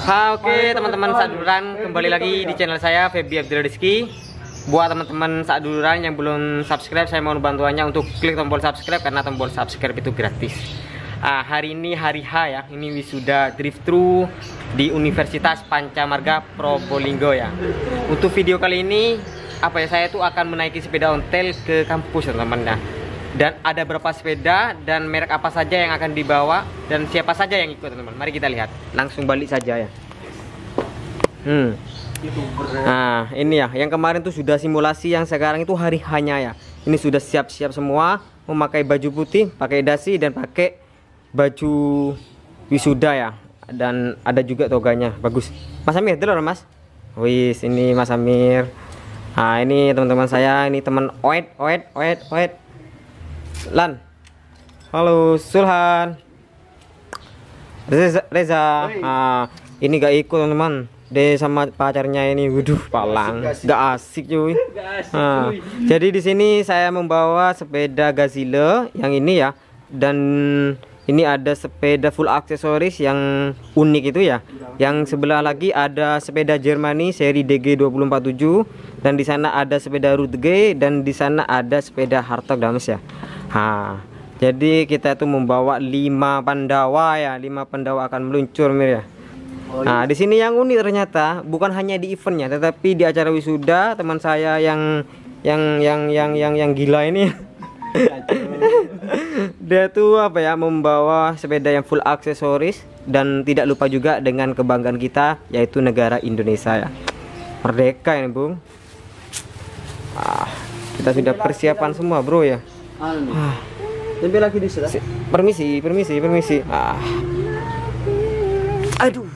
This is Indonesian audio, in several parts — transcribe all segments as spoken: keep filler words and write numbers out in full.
Ha, Oke teman-teman Saduluran, kembali lagi di channel saya Feby Abdul Rizky. Buat teman-teman Saduluran yang belum subscribe, saya mohon bantuannya untuk klik tombol subscribe karena tombol subscribe itu gratis. Ah, hari ini hari H ya, ini wisuda drift thru di Universitas Pancamarga Probolinggo ya. Untuk video kali ini apa ya, saya tuh akan menaiki sepeda ontel ke kampus teman-teman ya. Dan ada berapa sepeda dan merek apa saja yang akan dibawa dan siapa saja yang ikut teman-teman. Mari kita lihat. Langsung balik saja ya. Hmm. Nah ini ya, yang kemarin tuh sudah simulasi, yang sekarang itu hari hanya ya. Ini sudah siap-siap semua, memakai baju putih, pakai dasi dan pakai baju wisuda ya. Dan ada juga toganya, bagus. Mas Amir, dulu Mas. Wis, ini Mas Amir. Nah ini teman-teman saya, ini teman Oed, Oed, Oed, Oed. Lan, halo Sulhan, Reza, Reza. Nah, ini gak ikut teman-teman, dia sama pacarnya ini, waduh palang, gak asik cuy. Nah, jadi di sini saya membawa sepeda Gazelle yang ini ya, dan ini ada sepeda full aksesoris yang unik itu ya. Yang sebelah lagi ada sepeda Germany seri D G dua empat tujuh, dan di sana ada sepeda Rudge, dan di sana ada sepeda Hartog Dames ya. Nah, jadi kita tuh membawa lima Pandawa ya, lima Pandawa akan meluncur Mir ya. Nah, di sini yang unik ternyata bukan hanya di eventnya, tetapi di acara wisuda teman saya yang yang yang yang yang yang gila ini. Dia tuh apa ya, membawa sepeda yang full aksesoris dan tidak lupa juga dengan kebanggaan kita, yaitu negara Indonesia ya. Merdeka ini Bung. Ah, kita sudah persiapan semua bro ya. Ah. Lagi di sana. Permisi, permisi, permisi. Ah. Aduh.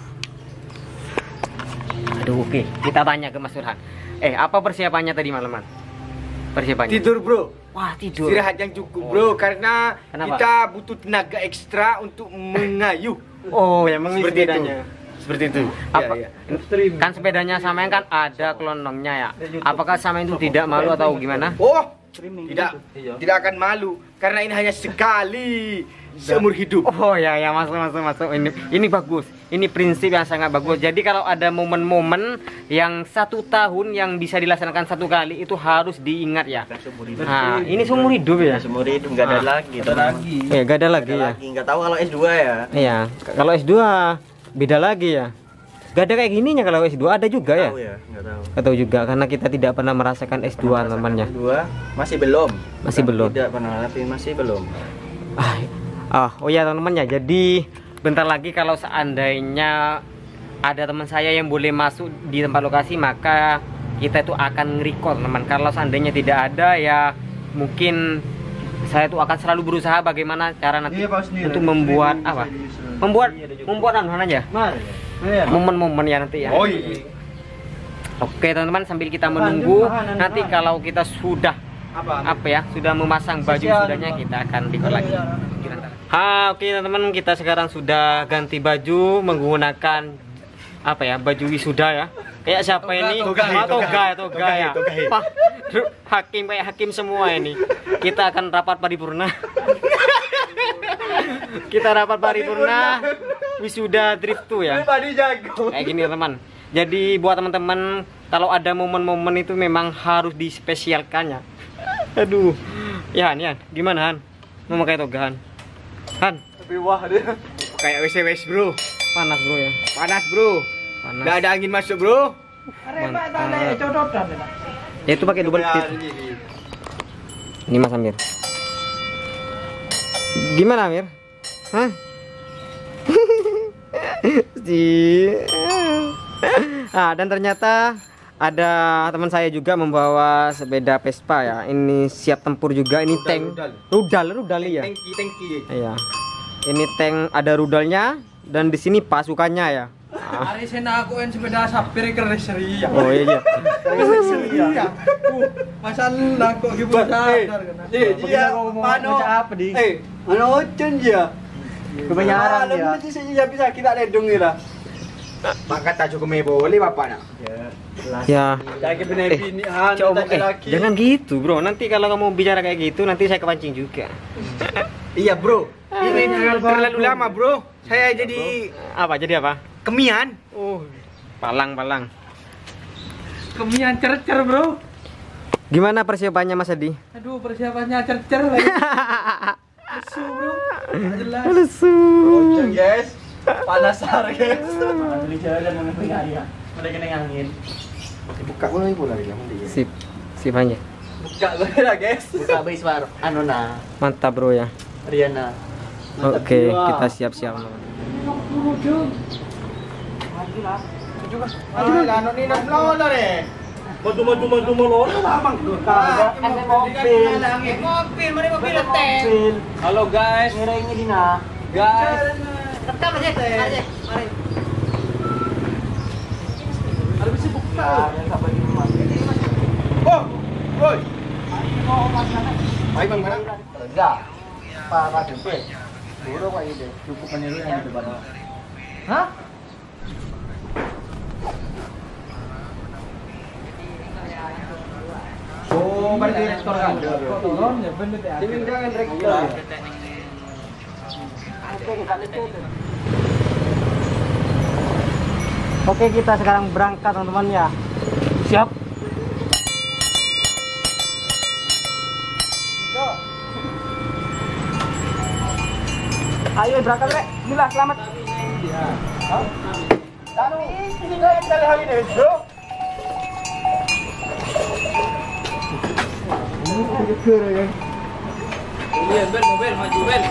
Aduh, oke. Kita tanya ke Mas Surhan. Eh, apa persiapannya tadi malaman? Persiapannya? Tidur, Bro. Wah, tidur. Istirahat yang cukup, Bro, karena Kenapa? kita butuh tenaga ekstra untuk mengayuh. Oh, ya memang Seperti sepedanya. itu. Seperti itu. Apa? Ya, ya. Kan sepedanya samain kan ada kelonongnya ya. Apakah sama itu tidak malu atau gimana? Oh, tidak. Tidak akan malu karena ini hanya sekali seumur hidup. Oh ya ya, masuk masuk masuk. Ini ini bagus. Ini prinsip yang sangat bagus. Jadi kalau ada momen-momen yang satu tahun yang bisa dilaksanakan satu kali, itu harus diingat ya. Nah, ini seumur hidup ya. Seumur hidup nggak ada Ah. lagi. Ada lagi. Ya, gak ada lagi ya. Lagi nggak tahu kalau S dua ya. Iya, kalau S dua beda lagi ya. Gak ada kayak gininya kalau S dua ada juga ya. Tahu ya, nggak tahu. Atau juga karena kita tidak pernah merasakan S dua temannya. S dua masih belum. Masih Bukan belum. Tidak pernah, tapi masih belum. Ah, ah, oh ya teman-teman ya. Jadi bentar lagi kalau seandainya ada teman saya yang boleh masuk di tempat lokasi, maka kita itu akan nge-record teman. Kalau seandainya tidak ada ya mungkin saya tuh akan selalu berusaha bagaimana cara nanti untuk membuat apa? Membuat membuat anu aja. Momen-momen ya nanti ya. Oh iya. Oke teman-teman, sambil kita menunggu nanti kalau kita sudah apa ya, sudah memasang baju sudahnya, kita akan record lagi. Ha, oke teman-teman, kita sekarang sudah ganti baju menggunakan apa ya, baju wisuda ya. Kayak siapa ini? toga, Ah, toga. toga, toga ya. Toga, toga. Wah, hakim kayak hakim semua ini. Kita akan rapat paripurna. Kita rapat paripurna wisuda drift tuh ya. Kayak gini teman. Jadi buat teman-teman, kalau ada momen-momen itu memang harus dispesialkan ya. Aduh. Ya Han, ya. Gimana Han? Mau pakai toga Han? Han. Tapi wah dia. Kayak W C W S, Bro. Panas bro ya. Panas, Bro. Panas. Nggak ada angin masuk, Bro. Mantap. Ya, itu pakai double tip. Ini Mas Amir. Gimana Amir? Hah? Si. Ah, dan ternyata ada teman saya juga membawa sepeda Vespa ya. Ini siap tempur juga. Ini tank. Rudal, rudal ya. Tangki, tangki. Iya. Ini tank, ada rudalnya, dan di sini pasukannya ya. Ah. Hari sena aku en sepeda sapir ke Reseria. Oh iya. Reseria. Masan aku gitu sadar kan. Eh, dia ano? Apa di? Eh, ano ocen dia? Kebayaran Ah, dia. lalu sih bisa bisa kita ledung ni lah. Maka tak cukup me boleh bapak nak. Ya. Lagi benar Eh, bini han Coba, tak eh, laki. jangan gitu bro. Nanti kalau kamu bicara kayak gitu, nanti saya kepancing juga. Iya, Bro. Ini terlalu, terlalu lama, Bro. Saya jadi Apa? Jadi apa? Kemian. Oh, palang palang. Kemian cer-cer, Bro. Gimana persiapannya Mas Adi? Aduh, persiapannya cer-cer lagi. Lesu, Bro. Nggak jelas. Lesu. Hujan guys. Panasar guys. Beli jalan mengenai ya. Mereka kena angin. Dibuka mulai pula lagi. Sip, sip aja. Buka gue lah guys. Buka base baru. Anu nah. Mantap bro ya. Riana. Oke, kita siap-siap. Maju maju maju mulu. Ada mobil. Mobil, mari mobil teh. Halo guys. Ngerengnya Dina. Guys. Rekam aja, aja. Mari. Ada bisa buka. Oh, woi. Ayo bang mana? Enggak. Pak D P. Buru Pak ide. Cukup meniru yang di depan. Hah? Oh, pada direktur kan? Tolong ya bener ya. Jangan direktur. Oke, kita sekarang berangkat teman-teman ya. Siap. Ayo berangkat, Rek. Bismillah, selamat. Iya, Ben, mobil maju, Ben.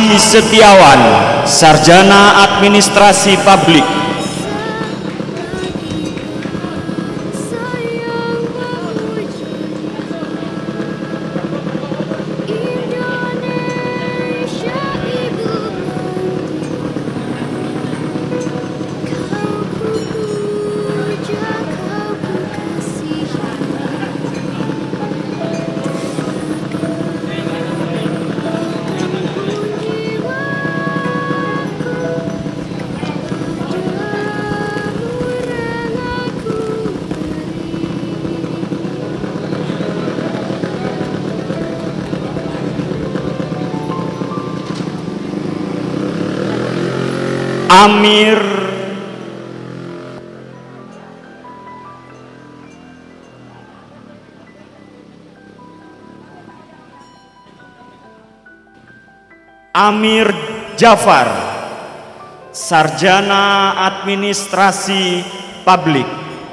Adi Setiawan, Sarjana Administrasi Publik. Amir Amir Jafar, Sarjana Administrasi Publik.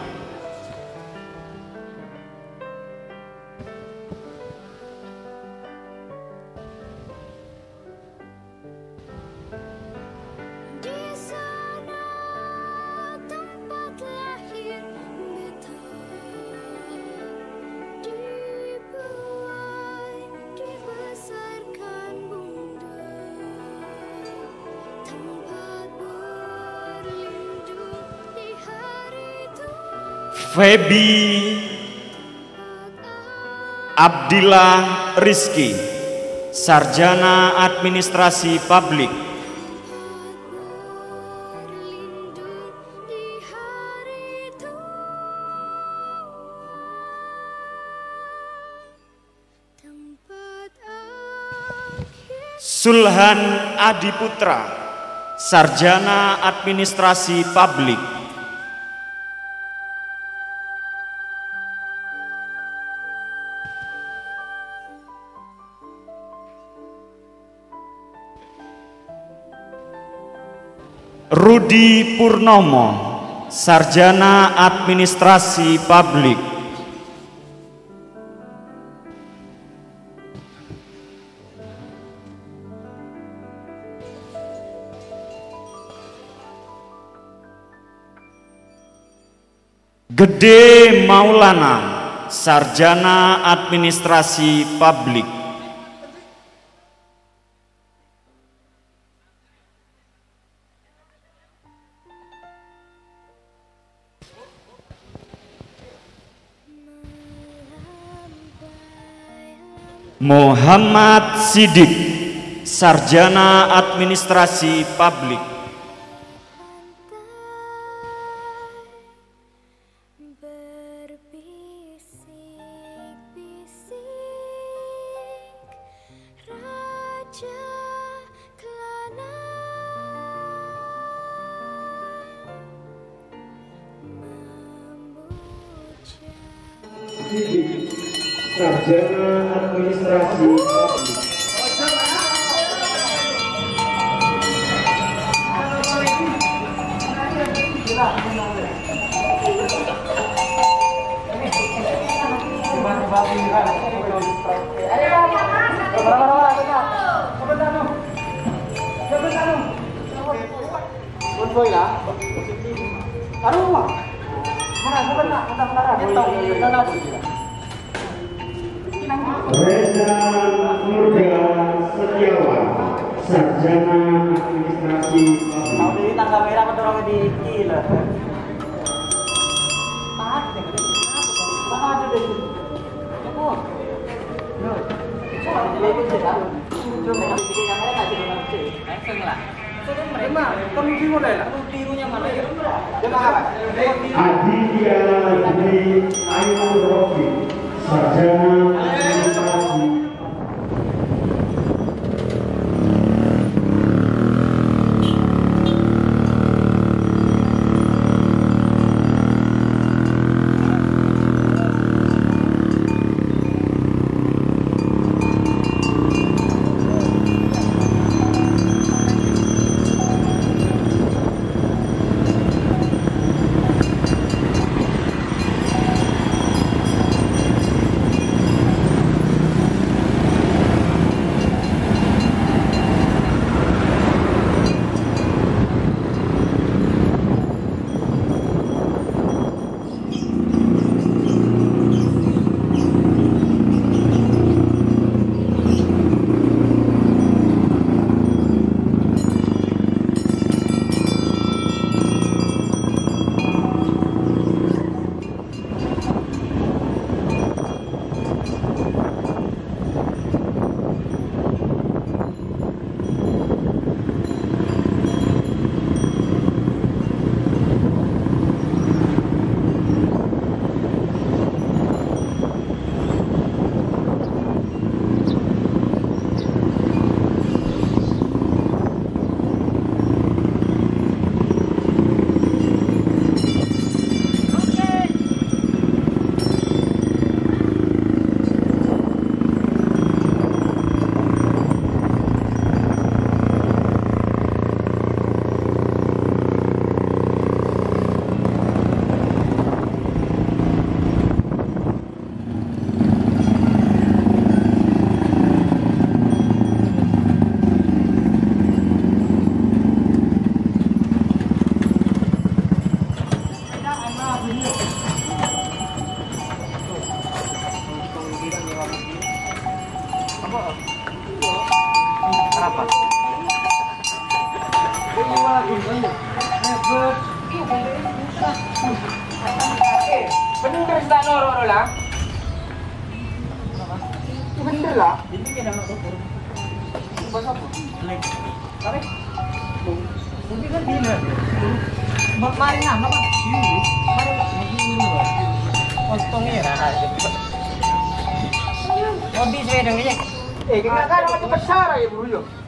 Febi Abdillah Rizky, Sarjana Administrasi Publik. Sulhan Adiputra, Sarjana Administrasi Publik. Rudi Purnomo, Sarjana Administrasi Publik. Gede Maulana, Sarjana Administrasi Publik. Muhammad Sidik, Sarjana Administrasi Publik. Sarjana Administrasi Publik. Reza Nurga Setiawan, Sarjana Administrasi Publik. Kalau di tangga merah mendorong di kilo. Mana ada deh? Cepot. Nur. Coba dilebih saja. Coba bikin kamera nggak sih dengan sih? Action lah. Mana? Kamu biru deh lah. Birunya mana? Coba apa? Aditya Dwi Ayu Rofi, Sarjana Administrasi. apa? Bener tak noro lah. Bener lah. Ini kan anak dokter. Bahasa apa? Lek. Tarik. Mungkin kan gini. Bak mari nama Pak. Mari begini. Potongnya nah. Mau di saya dong ini. Eh, kenapa kan cepat sarah ya bro yo.